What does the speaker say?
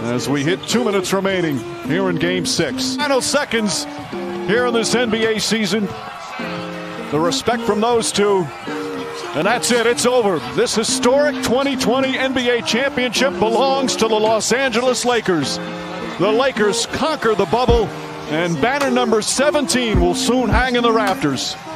as we hit 2 minutes remaining here in Game 6. Final seconds here in this NBA season. The respect from those two. And that's it. It's over. This historic 2020 NBA championship belongs to the Los Angeles Lakers. The Lakers conquer the bubble, and banner number 17 will soon hang in the rafters.